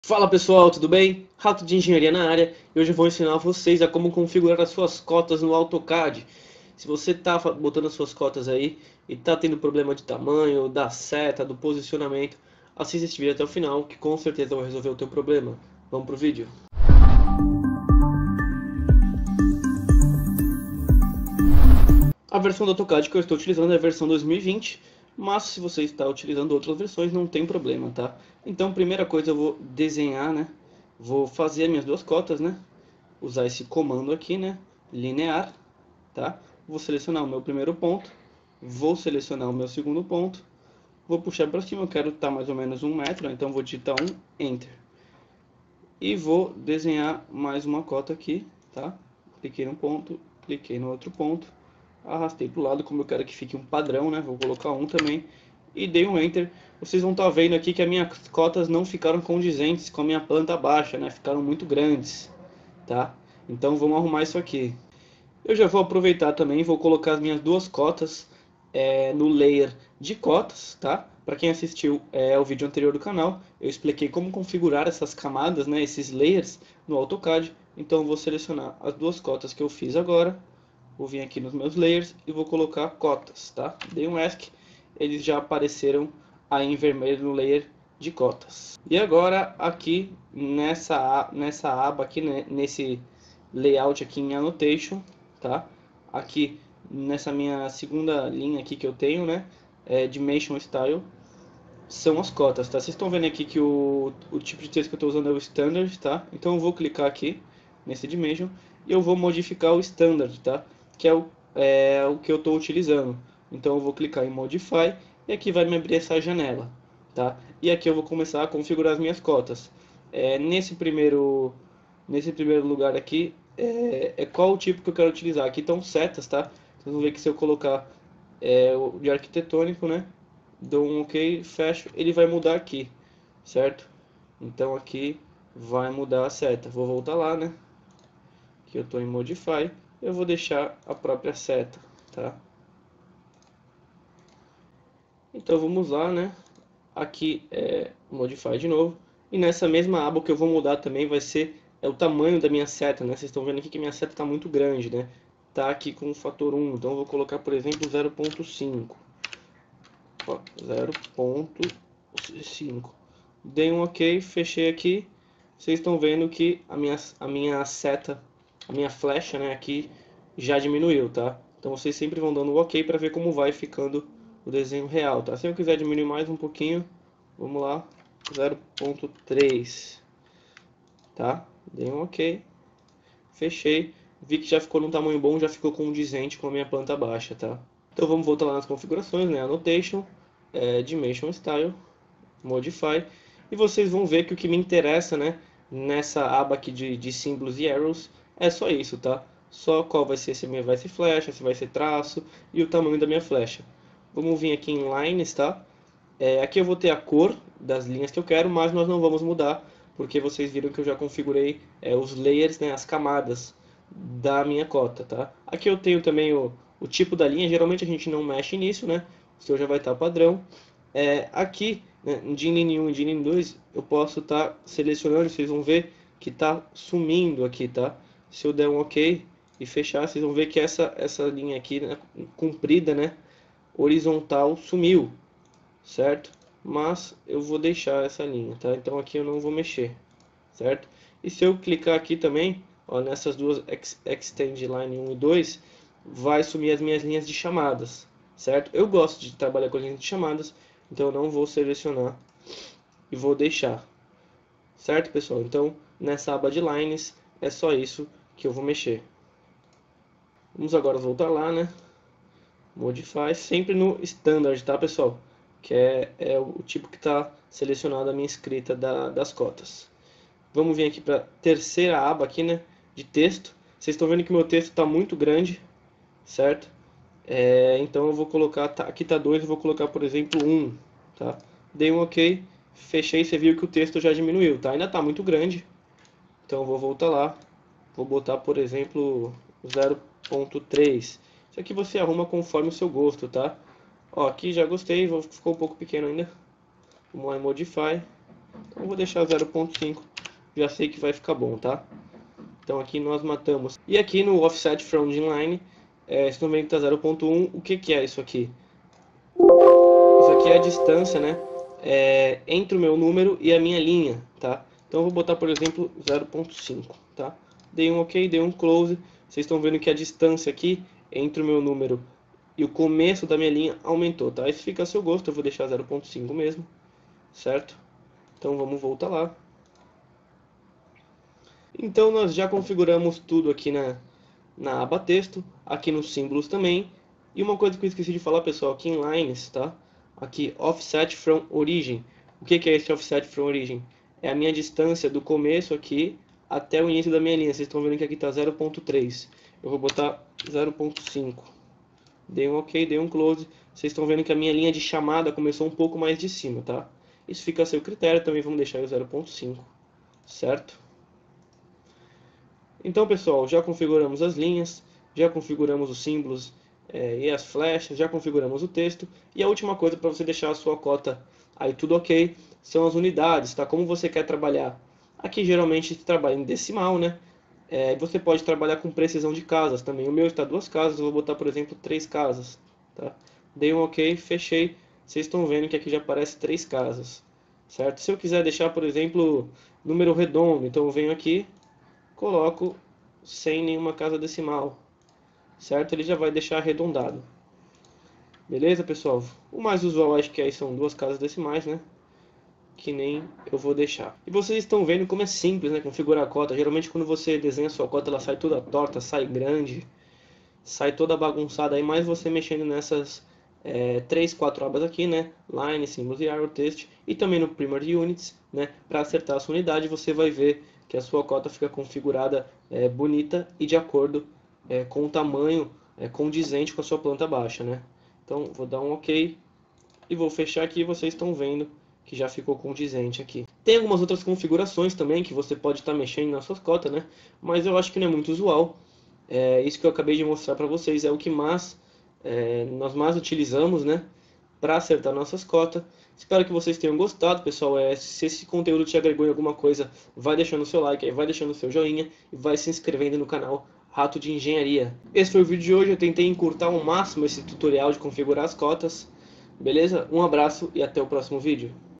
Fala pessoal, tudo bem? Rato de Engenharia na área e hoje eu vou ensinar vocês a como configurar as suas cotas no AutoCAD. Se você está botando as suas cotas aí e está tendo problema de tamanho, da seta, do posicionamento, assista esse vídeo até o final que com certeza vai resolver o teu problema. Vamos pro vídeo. A versão do AutoCAD que eu estou utilizando é a versão 2020, mas se você está utilizando outras versões não tem problema, tá? Então, primeira coisa eu vou desenhar, né? Vou fazer as minhas duas cotas, né? Usar esse comando aqui, né? Linear, tá? Vou selecionar o meu primeiro ponto, vou selecionar o meu segundo ponto, vou puxar para cima, eu quero estar mais ou menos 1 metro, então vou digitar Enter. E vou desenhar mais uma cota aqui, tá? Cliquei no ponto, cliquei no outro ponto, arrastei para o lado como eu quero que fique um padrão, né? Vou colocar um também e dei um Enter. Vocês vão estar vendo aqui que as minhas cotas não ficaram condizentes com a minha planta baixa, né? Ficaram muito grandes, tá? Então vamos arrumar isso aqui. Eu já vou aproveitar também, vou colocar as minhas duas cotas no layer de cotas, tá? Para quem assistiu o vídeo anterior do canal, eu expliquei como configurar essas camadas, né, esses layers no AutoCAD. Então eu vou selecionar as duas cotas que eu fiz agora, vou vir aqui nos meus layers e vou colocar cotas, tá? Dei um ESC, eles já apareceram aí em vermelho no layer de cotas. E agora aqui nessa aba aqui, né, nesse layout aqui em Annotation, tá? Aqui nessa minha segunda linha aqui que eu tenho, né, Dimension Style, são as cotas, tá? Vocês estão vendo aqui que o tipo de texto que eu estou usando é o Standard, tá? Então eu vou clicar aqui nesse Dimension e eu vou modificar o Standard, tá? Que é o que eu estou utilizando. Então eu vou clicar em Modify e aqui vai me abrir essa janela, tá? E aqui eu vou começar a configurar as minhas cotas. Nesse primeiro lugar aqui qual o tipo que eu quero utilizar. Aqui estão setas, tá? Vocês vão ver que se eu colocar o de arquitetônico, né? Dou um OK, fecho, ele vai mudar aqui, certo? Então aqui vai mudar a seta. Vou voltar lá, né? Que eu estou em Modify. Eu vou deixar a própria seta, tá? Então vamos lá, né? Aqui Modify de novo. E nessa mesma aba o que eu vou mudar também vai ser o tamanho da minha seta, né? Vocês estão vendo aqui que minha seta está muito grande, né? Tá aqui com o fator 1, então eu vou colocar, por exemplo, 0.5. 0.5. Dei um OK, fechei aqui. Vocês estão vendo que a minha seta, a minha flecha, né, aqui já diminuiu, tá? Então vocês sempre vão dando um OK para ver como vai ficando o desenho real, tá? Se eu quiser diminuir mais um pouquinho, vamos lá, 0.3, tá? Dei um OK, fechei, vi que já ficou num tamanho bom, já ficou condizente com a minha planta baixa, tá? Então vamos voltar lá nas configurações, né? Annotation, Dimension Style, Modify, e vocês vão ver que o que me interessa, né, nessa aba aqui de símbolos e arrows, é só isso, tá? Só qual vai ser, se vai ser flecha, se vai ser traço e o tamanho da minha flecha. Vamos vir aqui em Lines, tá? Aqui eu vou ter a cor das linhas que eu quero, mas nós não vamos mudar, porque vocês viram que eu já configurei os layers, né, as camadas da minha cota, tá? Aqui eu tenho também o tipo da linha, geralmente a gente não mexe nisso, né? O seu já vai estar padrão. Aqui, né, em Genin 1 e Genin 2, eu posso estar selecionando, vocês vão ver que está sumindo aqui, tá? Se eu der um OK e fechar, vocês vão ver que essa linha aqui, né, comprida, né, horizontal, sumiu, certo? Mas eu vou deixar essa linha, tá? Então aqui eu não vou mexer, certo? E se eu clicar aqui também, ó, nessas duas Extend Line 1 e 2, vai sumir as minhas linhas de chamadas, certo? Eu gosto de trabalhar com linhas de chamadas, então eu não vou selecionar e vou deixar, certo, pessoal? Então nessa aba de Lines é só isso que eu vou mexer. Vamos agora voltar lá, né? Modify, sempre no Standard, tá, pessoal? Que é o tipo que está selecionado a minha escrita das cotas. Vamos vir aqui para a terceira aba aqui, né, de texto. Vocês estão vendo que meu texto está muito grande, certo? Então eu vou colocar, aqui está 2, eu vou colocar, por exemplo, 1, tá? Dei um OK, fechei, você viu que o texto já diminuiu, tá? Ainda está muito grande, então eu vou voltar lá, vou botar, por exemplo, 0.3. Isso aqui você arruma conforme o seu gosto, tá? Ó, aqui já gostei, ficou um pouco pequeno ainda. Vamos lá em Modify, Então eu vou deixar 0.5, já sei que vai ficar bom, tá? Então aqui nós matamos. E aqui no offset from inline, vocês estão vendo que está 0.1. O que é isso aqui? Isso aqui é a distância, né? Entre o meu número e a minha linha, tá? Então eu vou botar, por exemplo, 0.5, tá? Dei um OK, dei um close. Vocês estão vendo que a distância aqui entre o meu número e o começo da minha linha aumentou, tá? Isso fica a seu gosto, eu vou deixar 0.5 mesmo, certo? Então vamos voltar lá. Então nós já configuramos tudo aqui na aba texto, aqui nos símbolos também. E uma coisa que eu esqueci de falar, pessoal, aqui em lines, tá? Aqui, offset from origin. O que é esse offset from origin? É a minha distância do começo aqui até o início da minha linha. Vocês estão vendo que aqui está 0.3. Eu vou botar 0.5. Dei um OK, dei um close. Vocês estão vendo que a minha linha de chamada começou um pouco mais de cima, tá? Isso fica a seu critério, também vamos deixar o 0.5, certo? Então, pessoal, já configuramos as linhas, já configuramos os símbolos e as flechas, já configuramos o texto. E a última coisa para você deixar a sua cota aí tudo ok, são as unidades, tá? Como você quer trabalhar. Aqui geralmente se trabalha em decimal, né? Você pode trabalhar com precisão de casas também. O meu está 2 casas, eu vou botar, por exemplo, 3 casas, tá? Dei um ok, fechei. Vocês estão vendo que aqui já aparece 3 casas, certo? Se eu quiser deixar, por exemplo, número redondo, então eu venho aqui, coloco sem nenhuma casa decimal, certo? Ele já vai deixar arredondado. Beleza, pessoal? O mais usual acho que aí são 2 casas decimais, né? Que nem eu vou deixar. E vocês estão vendo como é simples, né? Configurar a cota. Geralmente quando você desenha a sua cota, ela sai toda torta, sai grande, sai toda bagunçada. Aí mais você mexendo nessas 3, 4 abas aqui, né? Line, símbolos e arrow text. E também no Primary Units, né? Para acertar a sua unidade, você vai ver que a sua cota fica configurada bonita e de acordo com o tamanho condizente com a sua planta baixa, né? Então vou dar um OK e vou fechar aqui. Vocês estão vendo que já ficou condizente aqui. Tem algumas outras configurações também que você pode estar mexendo nas suas cotas, né? Mas eu acho que não é muito usual. Isso que eu acabei de mostrar para vocês é o que nós mais utilizamos, né? Para acertar nossas cotas. Espero que vocês tenham gostado, pessoal. Se esse conteúdo te agregou em alguma coisa, vai deixando o seu like, vai deixando o seu joinha e vai se inscrevendo no canal Rato de Engenharia. Esse foi o vídeo de hoje. Eu tentei encurtar ao máximo esse tutorial de configurar as cotas. Beleza? Um abraço e até o próximo vídeo.